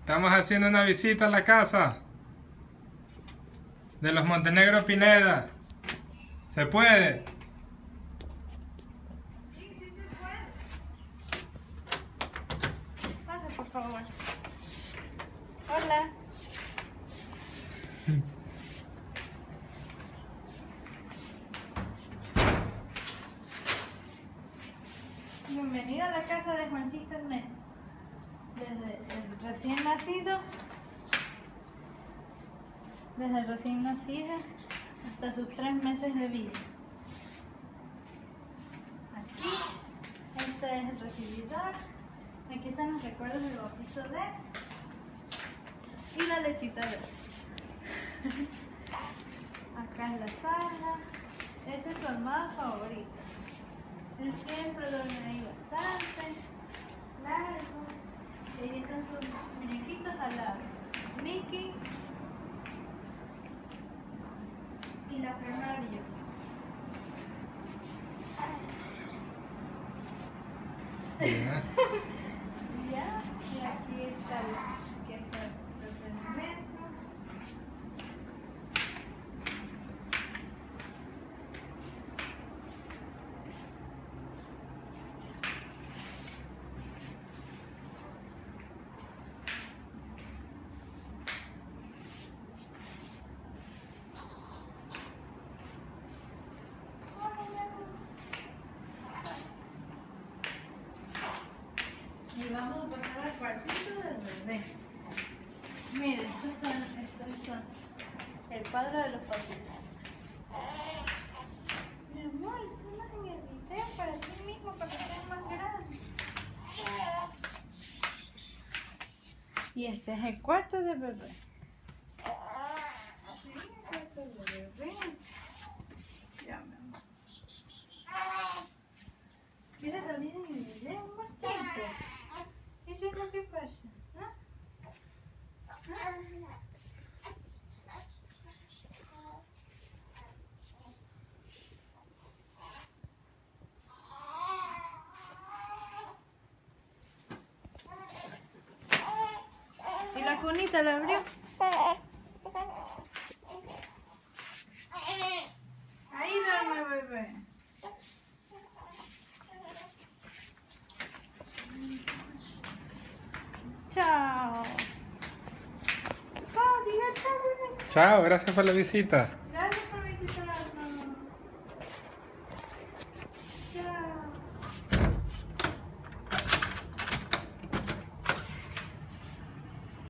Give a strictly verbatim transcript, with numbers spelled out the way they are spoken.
Estamos haciendo una visita a la casa de los Montenegro Pineda. ¿Se puede? Sí, sí se puede. Pasa, por favor. Hola. Bienvenido a la casa de Juancito Ernesto. Desde el recién nacido, desde el recién nacido hasta sus tres meses de vida. Aquí, este es el recibidor. Aquí están los recuerdos del bautizo de él y la lechita de él. Acá es la sala. Ese es su almohada favorita. Él siempre duerme ahí bastante, largo. Y ahí están sus muñequitos al lado. Mickey y la flor maravillosa. Yeah. Ya, y aquí está el, aquí está el departamento. Y vamos a pasar al cuartito del bebé. Miren, estos son, estos son el padre de los papitos. Mi amor, estás más en el video para ti mismo, para que seas más grande. Y este es el cuarto del bebé. Sí, el cuarto del bebé. Ya, mi amor. ¿Quieres salir en el video más tiempo? Eso es lo que pasa, ¿no? ¿Y la cunita la abrió? Ahí duerme, bebé. Chao. Chao, diga chao, bebé. Chao, gracias por la visita.